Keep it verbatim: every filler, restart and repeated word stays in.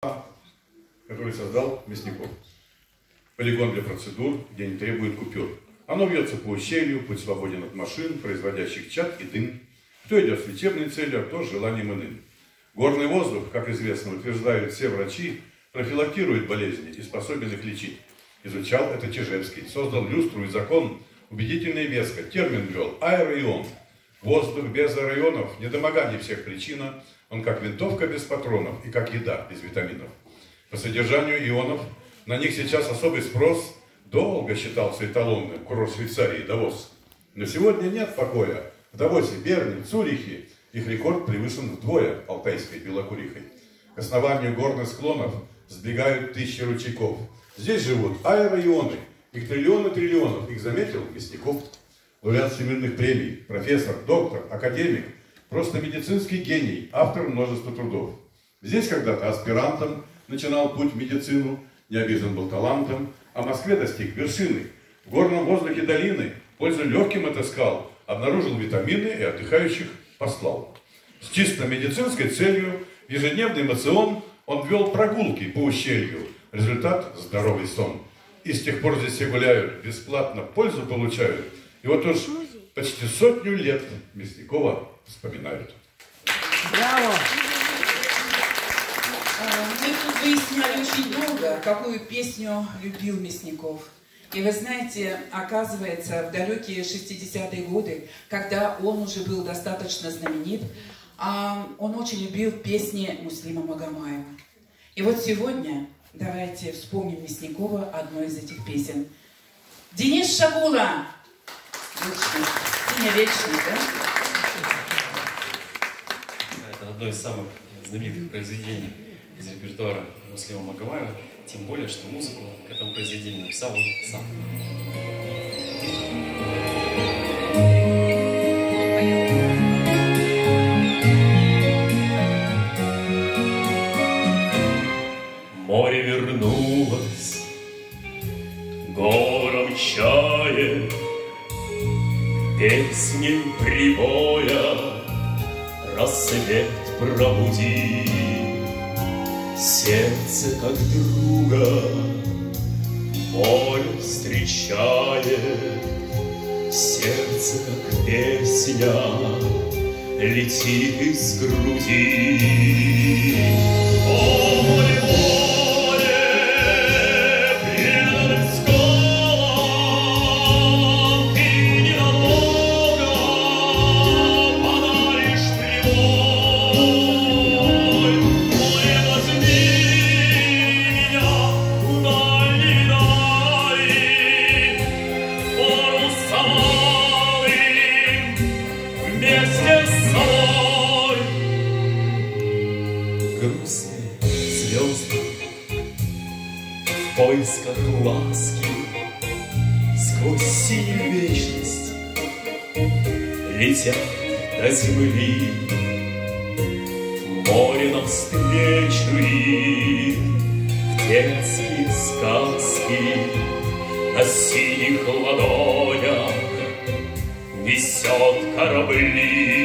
который создал Мясников. Полигон для процедур, где не требует купюр. Оно вьется по ущелью, путь свободен от машин, производящих чад и дым. Кто идет с лечебной целью, а кто с желанием иным. Горный воздух, как известно, утверждают все врачи, профилактирует болезни и способен их лечить. Изучал это Чижевский, создал люстру и закон, убедительно и веско, термин ввел аэроион. Воздух без аэроионов, недомогание всех причина, он как винтовка без патронов и как еда без витаминов. По содержанию ионов на них сейчас особый спрос, долго считался эталонным курорт Швейцарии, Давос. Но сегодня нет покоя. В Давосе, Берне, Цюрихе их рекорд превышен вдвое алтайской белокурихой. К основанию горных склонов сбегают тысячи ручейков. Здесь живут аэроионы, их триллионы триллионов, их заметил Мясников. Лауреат всемирных премий, профессор, доктор, академик, просто медицинский гений, автор множества трудов. Здесь когда-то аспирантом начинал путь в медицину, не обижен был талантом, а в Москве достиг вершины. В горном воздухе долины, пользу легким отыскал, обнаружил витамины и отдыхающих послал. С чисто медицинской целью в ежедневный моцион он вел прогулки по ущелью. Результат – здоровый сон. И с тех пор здесь все гуляют, бесплатно пользу получают. И вот уж почти сотню лет Мясникова вспоминают. Браво! Мы тут выясняли очень долго, какую песню любил Мясников. И вы знаете, оказывается, в далекие шестидесятые годы, когда он уже был достаточно знаменит, он очень любил песни Муслима Магомаева. И вот сегодня давайте вспомним Мясникова одной из этих песен. Денис Шагула! Имя вечное, да? Это одно из самых знаменитых произведений из репертуара Муслима Магомаева, тем более, что музыку к этому произведению написал он сам. Море вернулось, гором чает, песней прибоя рассвет пробуди. Сердце как друга море встречает, сердце как песня летит из груди. О, море, море, преданных скалам, ты ненадолго подаришь прибой. Море, возьми меня в дальние дали, парусам малым вместе с собой. Грустные звезды в поисках ласки сквозь синюю вечность летят до земли. Море навстречу им в детские сказки на синих ладонях несет корабли.